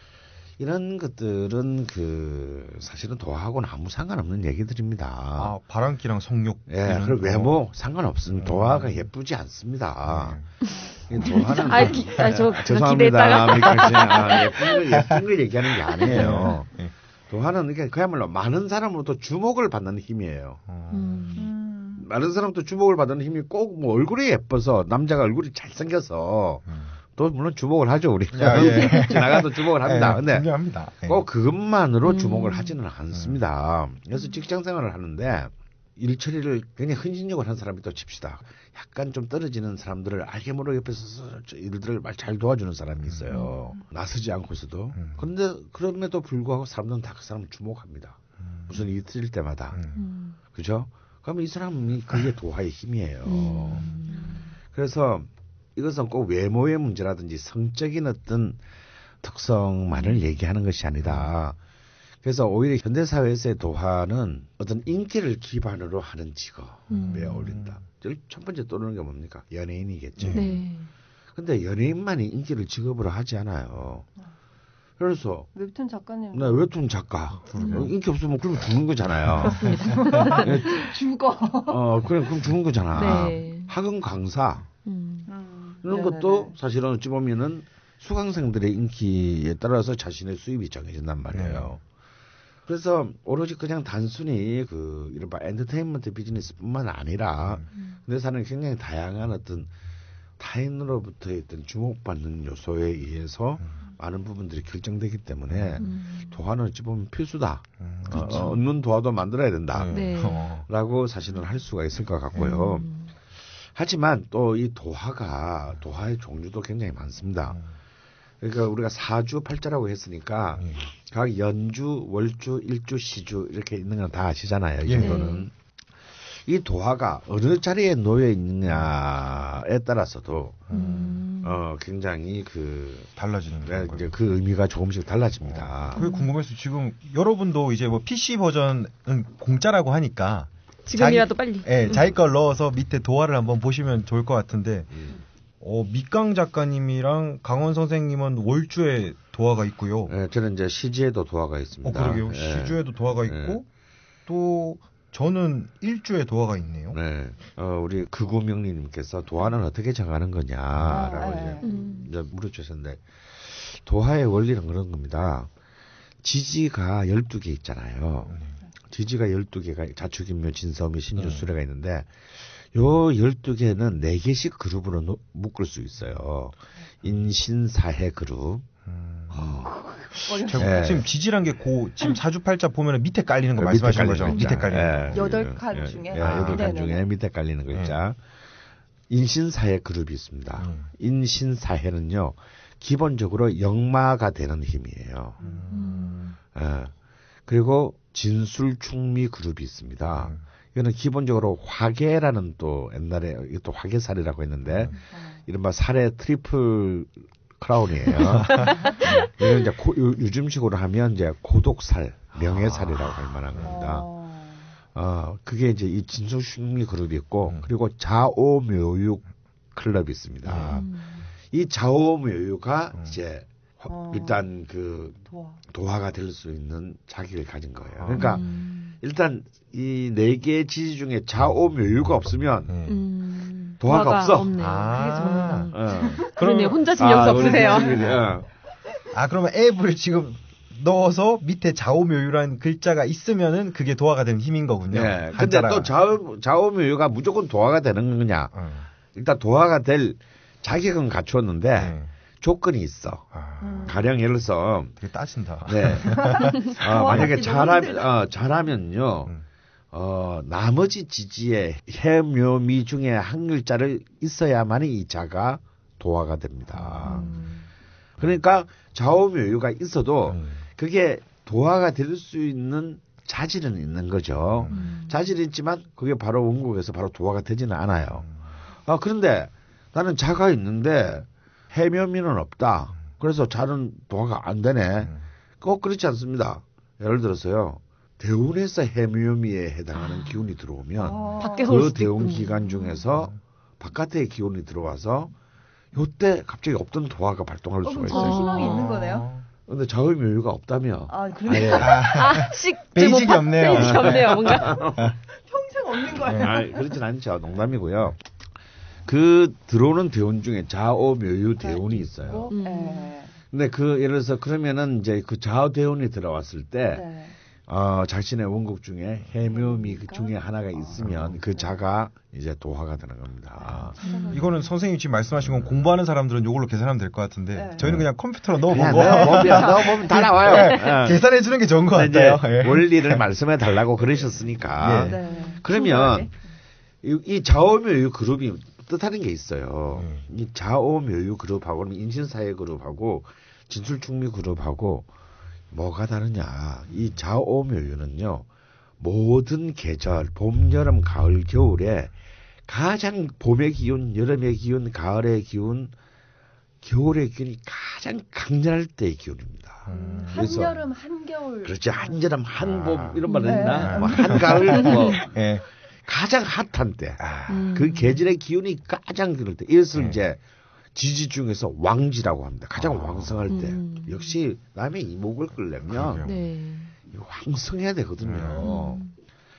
이런 것들은 그 사실은 도화하고는 아무 상관없는 얘기들입니다. 아, 바람기랑 성욕. 예, 이런 그리고 거. 외모 상관없습니다. 도화가 예쁘지 않습니다. 이 도화는 아, 기, 아, 저 죄송합니다. 기대했다가. 미끄러지. 아, 예쁜 걸 예쁜 걸 얘기하는 게 아니에요. 네. 도화는 그러니까 그야말로 많은 사람으로부터 주목을 받는 힘이에요. 어. 음. 음. 많은 사람부터 주목을 받는 힘이 꼭 뭐 얼굴이 예뻐서 남자가 얼굴이 잘생겨서 음. 또 물론 주목을 하죠 우리. 야, 예. 지나가도 주목을 합니다. 네, 근데 중요합니다. 네. 꼭 그것만으로 음. 주목을 하지는 않습니다. 그래서 직장 생활을 하는데 일 처리를 굉장히 헌신적으로 하는 사람이 또 칩시다. 약간 좀 떨어지는 사람들을 알게 모르게 옆에서 일들을 잘 도와주는 사람이 있어요. 나서지 않고서도. 음. 그런데 그럼에도 불구하고 사람들은 다 그 사람을 주목합니다. 음. 무슨 일이 터질 때마다. 음. 음. 그죠? 그럼 이 사람이 그게 도화의 힘이에요. 음. 그래서 이것은 꼭 외모의 문제라든지 성적인 어떤 특성만을 얘기하는 것이 아니다. 그래서 오히려 현대 사회에서의 도화는 어떤 인기를 기반으로 하는 직업에 음. 어울린다. 제일 첫 번째 떠오르는 게 뭡니까? 연예인이겠죠. 네. 근데 연예인만이 인기를 직업으로 하지 않아요. 그래서 웹툰 작가님. 나 웹툰 작가 음. 인기 없으면 그러면 죽는 거잖아요. 죽어. 어 그래 그럼 죽는 거잖아. 네. 학원 강사 음. 음. 이런 네네네. 것도 사실은 어찌 보면은 수강생들의 인기에 따라서 자신의 수입이 정해진단 말이에요. 그래서 오로지 그냥 단순히 그 이른바 엔터테인먼트 비즈니스뿐만 아니라 음. 내 사는 굉장히 다양한 어떤 타인으로부터 있던 주목받는 요소에 의해서 음. 많은 부분들이 결정되기 때문에 음. 도화는 어찌 보면 필수다. 음. 어, 어, 없는 도화도 만들어야 된다. 네. 어. 라고 사실은 할 수가 있을 것 같고요. 음. 하지만 또 이 도화가 도화의 종류도 굉장히 많습니다. 그러니까 우리가 사주 팔자라고 했으니까 예. 각 연주, 월주, 일주, 시주 이렇게 있는 건 다 아시잖아요. 이 예. 정도는. 이 도화가 어느 자리에 놓여 있느냐에 따라서도 음. 어 굉장히 그 달라지는 네, 거예요. 이제 그 의미가 조금씩 달라집니다. 그게 궁금해서 지금 여러분도 이제 뭐 피씨 버전은 공짜라고 하니까 지금이라도 자기, 빨리. 예, 음. 자기 걸 넣어서 밑에 도화를 한번 보시면 좋을 것 같은데 음. 어, 밑강 작가님이랑 강원 선생님은 월주에 도화가 있고요. 네, 저는 이제 시지에도 도화가 있습니다. 어, 그러게요. 예. 시주에도 도화가 있고 네. 또 저는 일주에 도화가 있네요. 네, 어, 우리 극우명리님께서 도화는 어떻게 정하는 거냐라고 아, 이제, 네. 음. 이제 물어주셨는데 도화의 원리는 그런 겁니다. 지지가 열두 개 있잖아요. 지지가 열두 개가 자축인묘, 진서미, 신주, 수레가 있는데 요 열두 개는 네 개씩 그룹으로 노, 묶을 수 있어요. 인신사해 그룹. 음. 어. 제가 네. 지금 지지란 게 고 지금 사주팔자 보면 밑에 깔리는 거 그 말씀하시는 밑에 거죠? 깔리는 밑에 글자. 깔리는 거. 예, 여덟 예, 칸 예, 중에? 예, 아. 여덟 칸 네네네. 중에 밑에 깔리는 글자. 인신사해 그룹이 있습니다. 음. 인신사해는요 기본적으로 역마가 되는 힘이에요. 음. 예. 그리고 진술충미 그룹이 있습니다. 음. 이거는 기본적으로 화계라는 또 옛날에 이것도 화계살이라고 했는데 이른바 살의 트리플 크라운이에요. 이건 이제 고, 요, 요즘식으로 하면 이제 고독살, 명예살이라고 할 만한 겁니다. 어. 어, 그게 이제 이 진술충미 그룹이 있고 음. 그리고 자오묘육 클럽이 있습니다. 음. 이 자오묘유가 음. 이제 화- 어. 일단 그 도화. 도화가 될 수 있는 자격을 가진 거예요. 그러니까 음. 일단 이 네 개의 지지 중에 자오묘유가 없으면 네. 음. 도화가 없어. 없네요. 아. 그게 저는 어. 그러네요. 혼자 지금 여기서 우리 없으세요. 선생님이, 어. 아 그러면 앱을 지금 넣어서 밑에 자오묘유라는 글자가 있으면은 그게 도화가 되는 힘인 거군요. 네. 근데 한자라가. 또 자오, 자오묘유가 무조건 도화가 되는 거냐? 어. 일단 도화가 될 자격은 갖추었는데 네. 조건이 있어. 아, 음. 가령 예를 들어서 되게 따진다. 네. 어, 만약에 너무 잘하, 힘들다. 어, 잘하면요. 음. 어, 나머지 지지에 해묘미 중에 한 글자를 있어야만 이 자가 도화가 됩니다. 음. 그러니까 좌우묘유가 있어도 음. 그게 도화가 될 수 있는 자질은 있는 거죠. 음. 자질이 있지만 그게 바로 원국에서 바로 도화가 되지는 않아요. 아, 그런데 나는 자가 있는데 해묘미는 없다. 그래서 자는 도화가 안 되네. 음. 꼭 그렇지 않습니다. 예를 들어서요. 대운에서 해묘미에 해당하는 기운이 들어오면 아. 밖에서 올 그 수도 대운 있군요. 기간 중에서 바깥의 기운이 들어와서 요때 갑자기 없던 도화가 발동할 어, 수가 그럼 저 있어요. 희망이 있는 거네요? 근데 좌우묘유가 없다며. 아, 그래. 아예. 아, 씩. 베이직이 뭐, 없네요. 베이직이 없네요, 뭔가. 평생 없는 거예요. 아, 그렇진 않죠. 농담이고요. 그 들어오는 대운 중에 좌우묘유 대운이 있어요. 음. 네. 근데 그 예를 들어서 그러면은 이제 그 좌우 대운이 들어왔을 때 네. 어, 자신의 원국 중에 해묘미 그 중에 하나가 있으면 그 자가 이제 도화가 되는 겁니다. 음. 이거는 선생님이 지금 말씀하신 건 공부하는 사람들은 이걸로 계산하면 될 것 같은데 네. 저희는 그냥 컴퓨터로 그냥 넣어보고 넣어보면, 넣어보면 다 나와요. 예. 계산해 주는 게 좋은 것 근데 같아요. 이제 예. 원리를 말씀해 달라고 그러셨으니까. 예. 네. 그러면 이, 이 좌우묘유 그룹이 뜻하는 게 있어요. 음. 이 좌우묘유 그룹하고 인신사회 그룹하고 진술충미 그룹하고 뭐가 다르냐. 이 좌우묘유는요. 모든 계절, 봄, 여름, 가을, 겨울에 가장 봄의 기운, 여름의 기운, 가을의 기운 겨울의 기운이 가장 강렬할 때의 기운입니다. 음. 그래서 한여름, 한겨울. 그렇지. 한여름, 한봄 아. 이런 말 네. 했나? 뭐 한가을 뭐 예. 가장 핫한 때. 아. 음. 그 계절의 기운이 가장 그럴 때. 이것을 네. 이제 지지 중에서 왕지라고 합니다. 가장 아. 왕성할 때. 음. 역시 남의 이목을 끌려면 그러게요. 네. 왕성해야 되거든요. 음.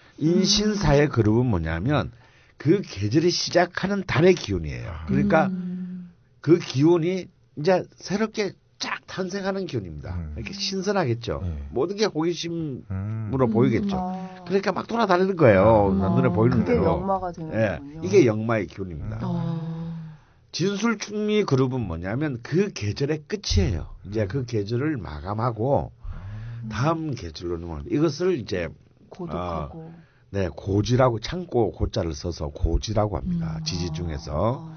인신사의 그룹은 뭐냐면 그 계절이 시작하는 달의 기운이에요. 그러니까 음. 그 기운이 이제 새롭게 쫙 탄생하는 기운입니다. 음. 이렇게 신선하겠죠. 네. 모든 게 호기심으로 음. 보이겠죠. 아. 그러니까 막 돌아다니는 거예요. 아. 눈에 보이는 그게 대로. 역마가 되는 예, 거군요. 이게 역마의 기운입니다. 어. 진술충미 그룹은 뭐냐면 그 계절의 끝이에요. 이제 그 계절을 마감하고 다음 계절로 넘어갑니다. 이것을 이제 고독하고. 네 고지라고 창고 고자를 써서 고지라고 합니다. 음. 지지 중에서.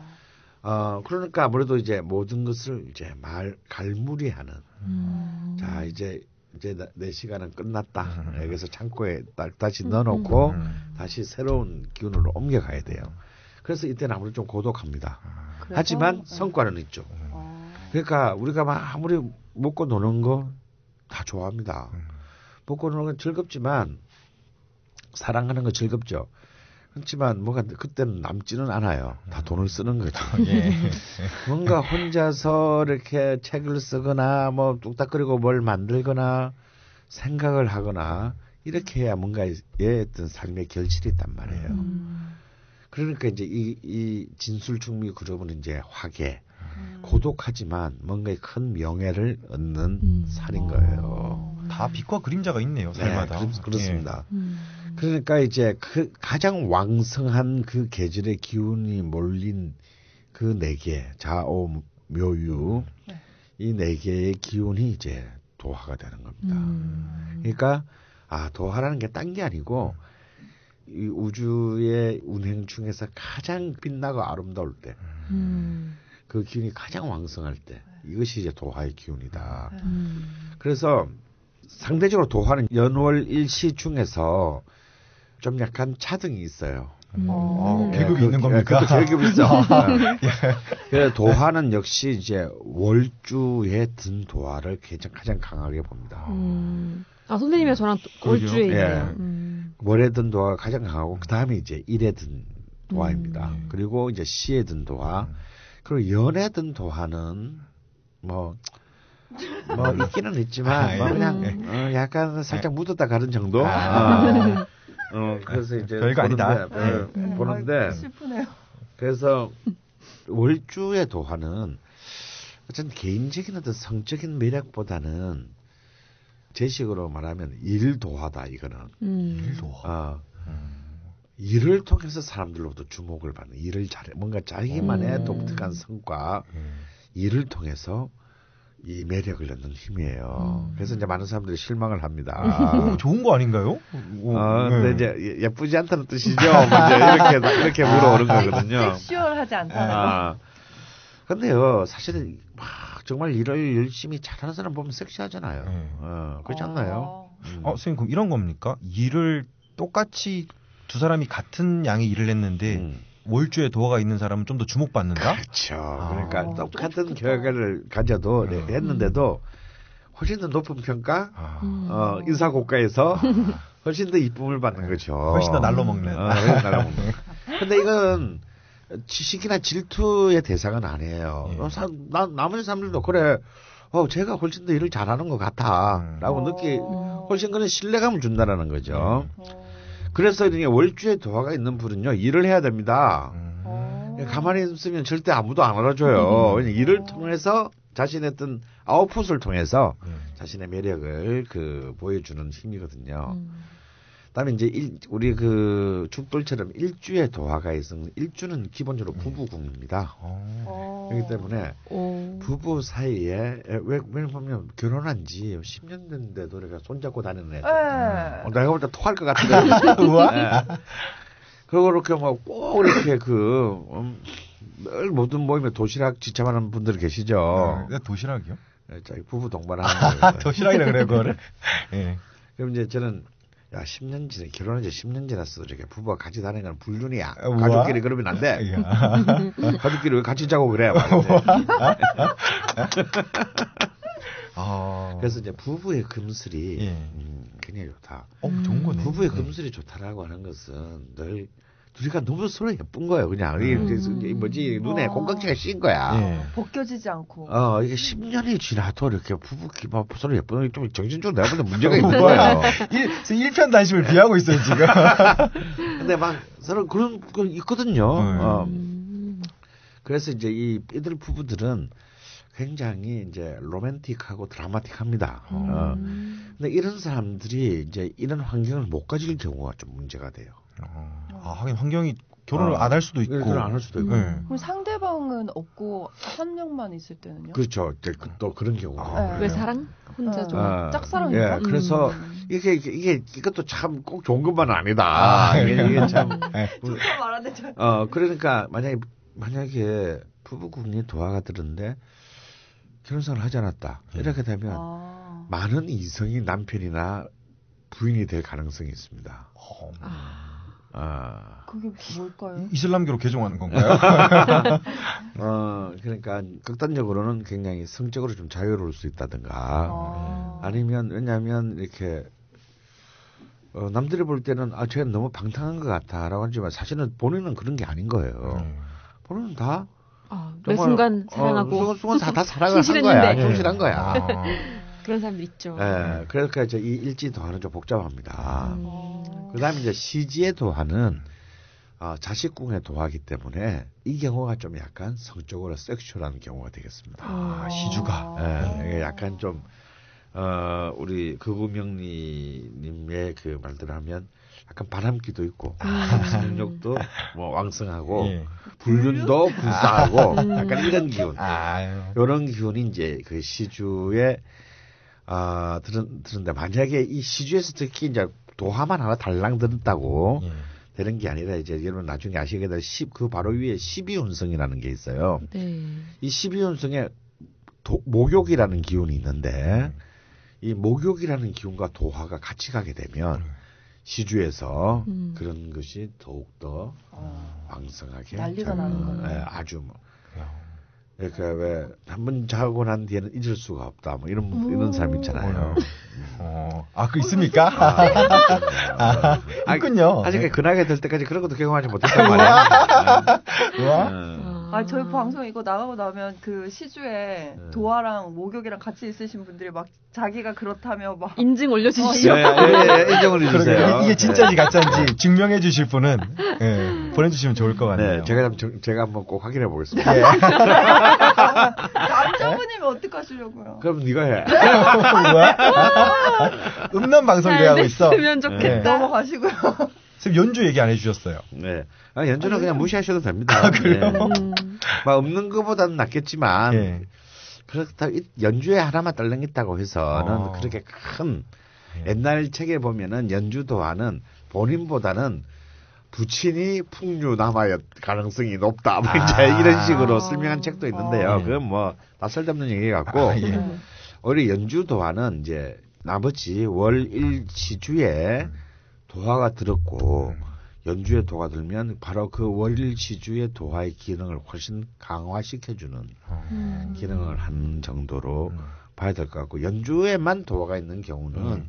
어 그러니까 아무래도 이제 모든 것을 이제 말 갈무리하는. 음. 자 이제 이제 나- 내 시간은 끝났다. 음. 여기서 창고에 딱 다시 넣어놓고 음. 다시 새로운 기운으로 옮겨가야 돼요. 그래서 이때는 아무래도 좀 고독합니다. 그래서- 하지만 네. 성과는 있죠. 어. 그러니까 우리가 막 아무리 먹고 노는 거 다 좋아합니다. 음. 먹고 노는 건 즐겁지만 사랑하는 거 즐겁죠. 그렇지만 뭐가 그때는 남지는 않아요. 다 돈을 쓰는 거죠. 예. 뭔가 혼자서 이렇게 책을 쓰거나 뭐 뚝딱거리고 뭘 만들거나 생각을 하거나 이렇게 해야 뭔가의 어떤 삶의 결실이 있단 말이에요. 음. 그러니까 이제 이, 이 진술충미 그룹은 이제 화계, 음. 고독하지만 뭔가의 큰 명예를 얻는 음. 살인 거예요. 다 빛과 그림자가 있네요, 네, 살마다. 그렇, 그렇습니다. 음. 그러니까 이제 그 가장 왕성한 그 계절의 기운이 몰린 그 네 개, 자오, 묘유, 네. 이 네 개의 기운이 이제 도화가 되는 겁니다. 음. 그러니까 아 도화라는 게 딴 게 아니고 이 우주의 운행 중에서 가장 빛나고 아름다울 때, 음. 그 기운이 가장 왕성할 때, 이것이 이제 도화의 기운이다. 음. 그래서 상대적으로 도화는 연월 일시 중에서 좀 약간 차등이 있어요. 음. 어. 아, 계급이 있는 겁니까? 그 계급이 있어. 그래서 도화는 역시 이제 월주에 든 도화를 가장 가장 강하게 봅니다. 음. 아 선생님이 저랑 또 그러게요. 월주에 있네요. 예. 음. 월에 든 도화가 가장 강하고 그 다음에 이제 일에 든 도화입니다. 음. 그리고 이제 시에 든 도화, 그리고 연에 든 도화는 뭐. 뭐 있기는 있지만 아, 뭐 예. 그냥 음. 어, 약간 살짝 묻었다 가는 정도. 아. 어. 어, 그래서 이제 별거 아니다. 보는데, 예, 네. 보는데 아이고, 슬프네요. 그래서 월주의 도화는 어쨌든 개인적인 어떤 성적인 매력보다는 제 식으로 말하면 일 도화다 이거는. 음. 일도. 어, 음. 일을 통해서 사람들로부터 주목을 받는 일을 잘해 뭔가 자기만의 음. 독특한 성과 음. 일을 통해서 이 매력을 얻는 힘이에요. 음. 그래서 이제 많은 사람들이 실망을 합니다. 어, 좋은 거 아닌가요? 오, 어, 네. 근데 이제 예- 예쁘지 않다는 뜻이죠. 뭐 이제 이렇게 이렇게 물어오는 거거든요. 섹슈얼하지 않다는 거. 아, 근데요, 사실은 막 정말 일을 열심히 잘하는 사람 보면 섹시하잖아요. 네. 어, 그렇지 않나요? 어. 음. 어, 선생님 그럼 이런 겁니까? 일을 똑같이 두 사람이 같은 양의 일을 했는데 음. 월주에 도화가 있는 사람은 좀 더 주목받는다? 그렇죠. 아. 그러니까 어, 똑같은 좋겠다. 결과를 가져도 네, 음. 했는데도 훨씬 더 높은 평가, 아. 음. 어, 인사고가에서 훨씬 더 이쁨을 받는 거죠. 훨씬 더 날로 먹는. 어, 훨씬 더 날로 먹는. 근데 이건 지식이나 질투의 대상은 아니에요. 예. 어, 사, 나, 나머지 사람들도 그래, 어, 제가 훨씬 더 일을 잘하는 것 같아라고 음. 느끼, 어. 훨씬 그런 신뢰감을 준다라는 거죠. 어. 그래서 이게 월주에 도화가 있는 분은요, 일을 해야 됩니다. 음. 어. 가만히 있으면 절대 아무도 안 알아줘요. 왜냐면 일을 통해서 자신의 어떤 아웃풋을 통해서 음. 자신의 매력을 그 보여주는 힘이거든요. 음. 그다음에 이제 일, 우리 그 죽돌처럼 일주에 도화가 있으면 일주는 기본적으로 부부궁입니다. 어. 어. 그렇기 때문에 오. 부부 사이에 왜 왜냐면 결혼한 지 십 년 됐는데도 내가 손잡고 다니는 애들. 예. 어, 내가 볼 때 토할 것 같은데. 우와. 예. 그리고 이렇게 뭐꼭 이렇게 그 음, 늘 모든 모임에 도시락 지참하는 분들 계시죠. 어, 도시락이요? 예, 자기 부부 동반하는 거예요. 도시락이라 그래요, 그거를. 예. 그럼 이제 저는 야, 십 년 전에, 결혼한 지 십 년 지났어. 이렇게 부부가 같이 다니는 건 불륜이야. 우와. 가족끼리 그러면 안 돼. 가족끼리 왜 같이 자고 그래. 아. 그래서 이제 부부의 금슬이 예. 음, 굉장히 좋다. 어, 좋은 거네. 부부의 네. 금슬이 좋다라고 하는 것은 늘 둘이가 너무 서로 예쁜 거예요. 그냥 이게 음. 뭐지 눈에 어. 콩깍지가 씌인 거야. 예. 벗겨지지 않고. 어 이게 십 년이 지나도 이렇게 부부 기반 서로 예쁜 게 좀 정신적으로 내가 볼때 문제가 있는 거예요. 일, 일편단심을 비하고 있어요 지금. 근데 막 서로 그런 거 있거든요. 네. 어, 음. 그래서 이제 이 이들 부부들은 굉장히 이제 로맨틱하고 드라마틱합니다. 어. 음. 근데 이런 사람들이 이제 이런 환경을 못 가질 경우가 좀 문제가 돼요. 어. 아, 하긴 환경이 결혼을 어. 안 할 수도 있고. 결혼을 안 할 수도 있고. 네. 그럼 상대방은 없고 한 명만 있을 때는요? 그렇죠. 이제 그- 또 그런 경우가. 아, 네. 왜 사랑? 혼자 어. 좀. 아, 짝사랑인가? 예, 그래서 음. 이게, 이게 이게 이것도 참 꼭 좋은 것만은 아니다. 아, 이게, 이게 참. 좋다 말하는데 저. 어 그러니까 만약에 만약에 부부궁이 도화가 들었는데 결혼생활을 하지 않았다. 이렇게 되면 아. 많은 이성이 남편이나 부인이 될 가능성이 있습니다. 어, 아. 아, 그게 뭘까요? 이슬람교로 개종하는 건가요? 어, 그러니까 극단적으로는 굉장히 성적으로 좀 자유로울 수 있다든가 아. 아니면 왜냐하면 이렇게 어, 남들이 볼 때는 아, 쟤는 너무 방탕한 것 같아라고 하지만 사실은 본인은 그런 게 아닌 거예요. 음. 본인은 다 아, 매 정말, 순간 사랑하고. 어, 순간, 순간 다, 다 사랑을 한 충실했는데. 거야. 충실한 거야. 아. 그런 사람들 있죠. 예, 그러니까 이제 이 일지 도화는 좀 복잡합니다. 음. 그다음에 이제 시지의 도화는 어, 자식궁의 도화이기 때문에 이 경우가 좀 약간 성적으로 섹슈얼한 경우가 되겠습니다. 아, 시주가. 예, 이게 약간 좀 어, 우리 그구명리님의 그 말대로 하면 약간 바람기도 있고 성욕도 뭐 왕성하고 예. 불륜도 불사하고 음. 약간 이런 기운. 아유. 이런 기운이 이제 그 시주에 아 들은 들은데 만약에 이 시주에서 특히 이제 도화만 하나 달랑 들었다고 예. 되는 게 아니라 이제 여러분 나중에 아시게 될 십 그 바로 위에 십이운성이라는 게 있어요. 네. 이 십이운성에 도, 목욕이라는 기운이 있는데 이 목욕이라는 기운과 도화가 같이 가게 되면 시주에서 음. 그런 것이 더욱 더 어. 왕성하게 난리가 잘- 나는 거네요. 예, 아주 뭐 야. 그러니까 왜 한 번 자고 난 뒤에는 잊을 수가 없다 뭐 이런 이런 사람 있잖아요. 어. 아, 그 있습니까? 아, 아, 있군요. 아직 그 나이가 될 때까지 그런 것도 경험하지 못했단 말이야. 우와. 음. 아, 저희 방송 이거 나가고 나면 그 시주에 네. 도화랑 목욕이랑 같이 있으신 분들이 막 자기가 그렇다며 막 인증 예, 올려주십시오. 예, 예, 인정을 그러게 해주세요. 이게 진짜인지 가짜인지 증명해 주실 분은 예, 보내주시면 좋을 것 같네요. 네, 제가 한번 제가 한번 꼭 확인해 보겠습니다. 예. 남자분이면 어떡하시려고요? 그럼 네가 해. 뭐야? 음란 방송 잘 대하고 있어. 됐으면 좋겠다. 넘어가시고요. 선생님 연주 얘기 안 해주셨어요. 네, 아, 연주는 그냥 무시하셔도 됩니다. 아, 그래요? 네. 음. 막 없는 것보다는 낫겠지만 예. 그렇다 연주에 하나만 떨렁있다고 해서는 어. 그렇게 큰 예. 옛날 책에 보면은 연주도화는 본인보다는 부친이 풍류 남아야 가능성이 높다. 뭐 이제 아. 이런 식으로 설명한 책도 있는데요. 예. 그건 뭐 낯설없는 얘기 같고 아, 예. 네. 오히려 연주도화는 이제 나머지 월일시주에 도화가 들었고 연주에 도화가 들면 바로 그 월일시주의 도화의 기능을 훨씬 강화시켜주는 음. 기능을 하는 정도로 음. 봐야 될 것 같고 연주에만 도화가 있는 경우는 음.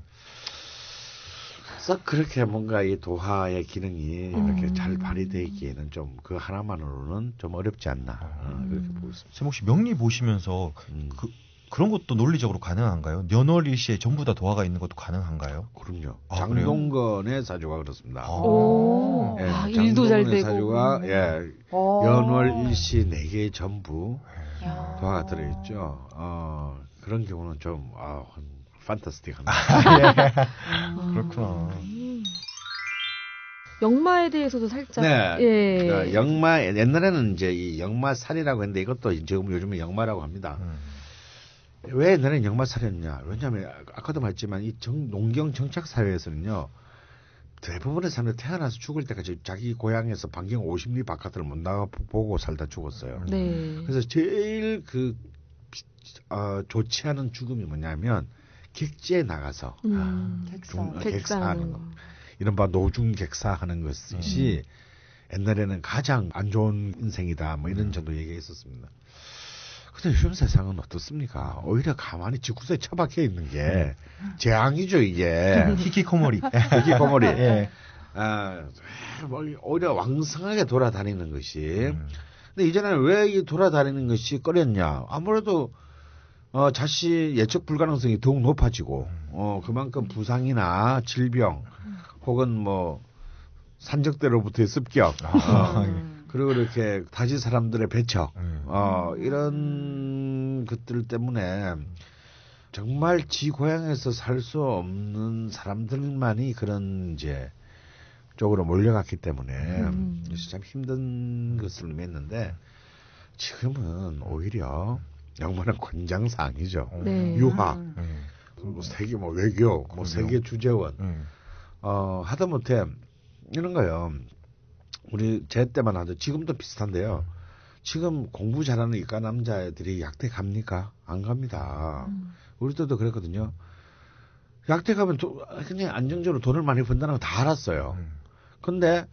썩 그렇게 뭔가 이 도화의 기능이 이렇게 음. 잘 발휘되기에는 좀 그 하나만으로는 좀 어렵지 않나 어, 그렇게 보고 있습니다. 선생님 혹시 명리 보시면서 음. 그 그런 것도 논리적으로 가능한가요? 년월일시에 전부 다 도화가 있는 것도 가능한가요? 그럼요. 아, 장동건의 사주가 그렇습니다. 아. 오. 예, 아, 일도 잘 장동건의 되고. 사주가 예, 어. 연월일시 네 개 전부 야. 도화가 들어있죠. 어, 그런 경우는 좀 아, 판타스틱합니다. 그렇구나. 음. 역마에 대해서도 살짝. 네. 예. 어, 역마 옛날에는 이제 이 역마살이라고 했는데 이것도 지금 요즘은 역마라고 합니다. 음. 왜 옛날에는 역마살이었냐? 왜냐하면 아까도 말했지만 이 정, 농경 정착 사회에서는요. 대부분의 사람들이 태어나서 죽을 때까지 자기 고향에서 반경 오십 리 바깥을 못 나가 보고 살다 죽었어요. 네. 그래서 제일 그 어, 좋지 않은 죽음이 뭐냐면 객지에 나가서 음. 객사. 중- 객사. 객사하는 거. 이른바 노중 객사하는 것이 옛날에는 가장 안 좋은 인생이다. 뭐 이런 정도 얘기했었습니다. 근데 요즘 세상은 어떻습니까? 오히려 가만히 지구에 처박혀 있는 게 재앙이죠, 이게. 히키코모리. 히키코모리. 예. 아, 뭐 오히려 왕성하게 돌아다니는 것이. 음. 근데 이전에는 왜 이 돌아다니는 것이 꺼렸냐? 아무래도 어, 자칫 예측 불가능성이 더욱 높아지고, 어, 그만큼 부상이나 질병, 혹은 뭐, 산적대로부터의 습격, 어, 음. 그리고 이렇게 다지 사람들의 배척, 음. 어, 이런 것들 때문에 정말 지 고향에서 살 수 없는 사람들만이 그런 이제 쪽으로 몰려갔기 때문에 음. 그래서 참 힘든 것을 맺는데 지금은 오히려 영만한 권장사항이죠. 네. 유학, 음. 뭐 세계 뭐 외교, 뭐 그럼요. 세계 주재원, 음. 어, 하다못해 이런 거요. 우리 제 때만 하도 지금도 비슷한데요. 지금 공부 잘하는 이과 남자애들이 약대 갑니까? 안 갑니다. 음. 우리 때도 그랬거든요. 약대 가면 도, 그냥 안정적으로 돈을 많이 번다는 거 다 알았어요. 음. 근데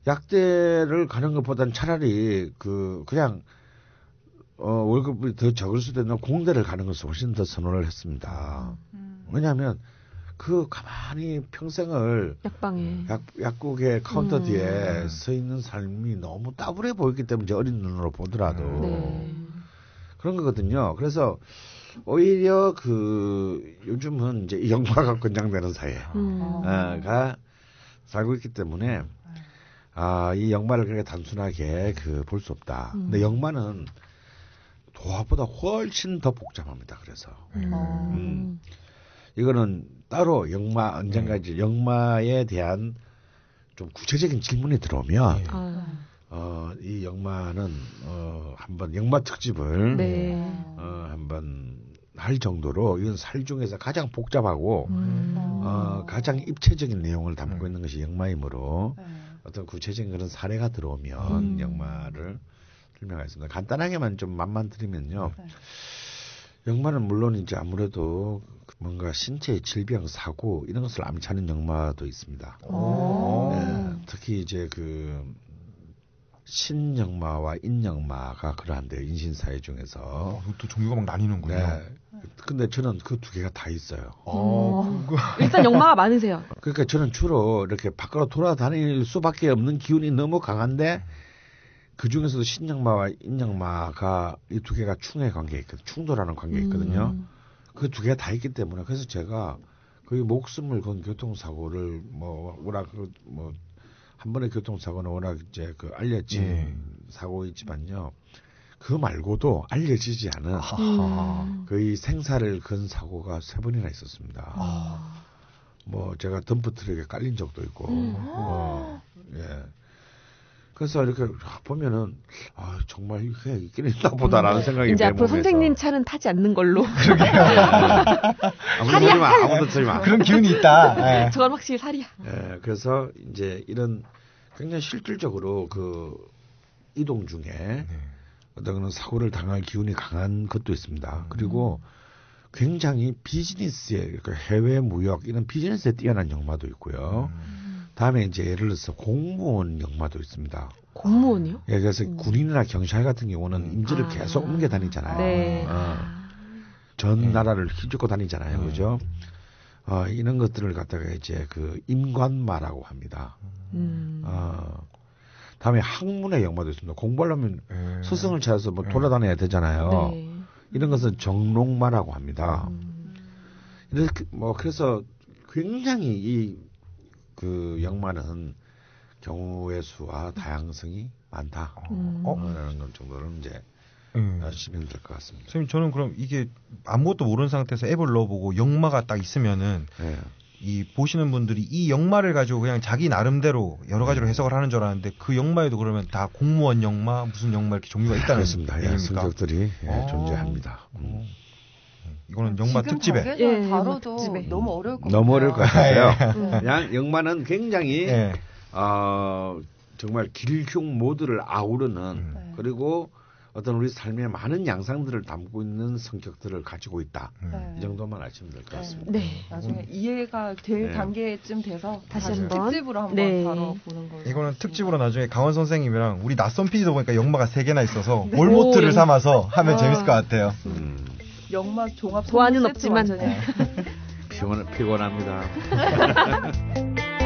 약대를 가는 것보다는 차라리 그 그냥 어, 월급이 더 적을 수도 있는 공대를 가는 것을 훨씬 더 선호를 했습니다. 음. 왜냐하면 그 가만히 평생을 약방에. 약, 약국의 카운터 음. 뒤에 서 있는 삶이 너무 따분해 보였기 때문에 이제 어린 눈으로 보더라도 네. 그런 거거든요. 그래서 오히려 그 요즘은 이제 영마가 권장되는 사회가 음. 어, 살고 있기 때문에 아, 이 영마를 그렇게 단순하게 그 볼 수 없다. 음. 근데 영마는 도화보다 훨씬 더 복잡합니다. 그래서 음. 어. 음. 이거는 따로 영마 언젠가 이제 영마에 대한 좀 구체적인 질문이 들어오면 아. 어, 이 영마는 어, 한번 영마 특집을 네. 어, 한번 할 정도로 이건 살 중에서 가장 복잡하고 음. 어, 가장 입체적인 내용을 담고 음. 있는 것이 영마이므로 네. 어떤 구체적인 그런 사례가 들어오면 음. 영마를 설명하겠습니다. 간단하게만 좀 맛만 드리면요. 네. 영마는 물론 이제 아무래도 뭔가 신체의 질병, 사고 이런 것을 암시하는 영마도 있습니다. 오. 네, 특히 이제 그 신영마와 인영마가 그러한데요. 인신사회 중에서. 어, 또 종류가 막 나뉘는군요. 네. 근데 저는 그 두 개가 다 있어요. 어, 그거. 일단 영마가 많으세요. 그러니까 저는 주로 이렇게 밖으로 돌아다닐 수밖에 없는 기운이 너무 강한데 그 중에서도 신영마와 인영마가 이 두 개가 충의 관계에 있거든요. 충돌하는 관계에 있거든요. 음. 그 두 개가 다 있기 때문에 그래서 제가 거의 목숨을 건 교통사고를 뭐 워낙 그 뭐 한 번의 교통사고는 워낙 이제 그 알려진 예. 사고이지만요. 그 말고도 알려지지 않은 아하. 음. 거의 생사를 건 사고가 세 번이나 있었습니다. 아. 뭐 제가 덤프 트럭에 깔린 적도 있고, 음. 어, 예. 그래서 이렇게 보면은 아 정말 이게 있긴 있나 보다라는 생각이 이제 내 앞으로 몸에서. 선생님 차는 타지 않는 걸로. 아무도 하지 마, 아무도 하지 마. 그런 기운이 있다. 예. 저건 확실히 살이야. 예, 그래서 이제 이런 굉장히 실질적으로 그 이동 중에 네. 어떤 그런 사고를 당할 기운이 강한 것도 있습니다. 그리고 굉장히 비즈니스에 그러니까 해외 무역 이런 비즈니스에 뛰어난 영마도 있고요. 음. 다음에 이제 예를 들어서 공무원 영마도 있습니다. 공무원이요? 예, 그래서 음. 군인이나 경찰 같은 경우는 음. 임지를 아. 계속 옮겨 다니잖아요. 네. 어, 아. 전 네. 나라를 휘젓고 다니잖아요, 네. 그죠? 어, 이런 것들을 갖다가 이제 그 임관마라고 합니다. 음. 어, 다음에 학문의 영마도 있습니다. 공부하려면 예. 스승을 찾아서 뭐 네. 돌아다녀야 되잖아요. 네. 이런 것은 정록마라고 합니다. 음. 이렇게 뭐 그래서 굉장히 이 그 영마는 경우의 수와 다양성이 많다. 음. 어? 라는 것 정도는 이제 음. 아시면 될 것 같습니다. 선생님 저는 그럼 이게 아무것도 모르는 상태에서 앱을 넣어보고 영마가 딱 있으면은 네. 이 보시는 분들이 이 영마를 가지고 그냥 자기 나름대로 여러 가지로 해석을 하는 줄 알았는데 그 영마에도 그러면 다 공무원 영마 무슨 영마 이렇게 종류가 있다는 그렇습니다. 예, 얘기입니까? 성격들이 예, 어. 존재합니다. 음. 어. 이거는 영마 지금 특집에 단계에서 예, 다뤄도 영마 특집에. 너무 어려울 것 너무 어려울 것 같아요. 같아요. 네. 그냥 영마는 굉장히 예. 어, 정말 길흉 모두를 아우르는 음. 네. 그리고 어떤 우리 삶의 많은 양상들을 담고 있는 성격들을 가지고 있다. 네. 이 정도만 아시면 될 것 같습니다. 네. 나중에 이해가 될 네. 단계쯤 돼서 다시 다시 한번. 특집으로 한번 네. 다뤄보는 걸로. 이거는 특집으로 나중에 강원 선생님이랑 우리 낯선 피디도 보니까 영마가 세 개나 있어서 네. 몰모트를 오, 삼아서 하면 와. 재밌을 것 같아요. 음, 영마 종합 도안은 선물 세트 없지만. 완전히. 피곤, 피곤합니다.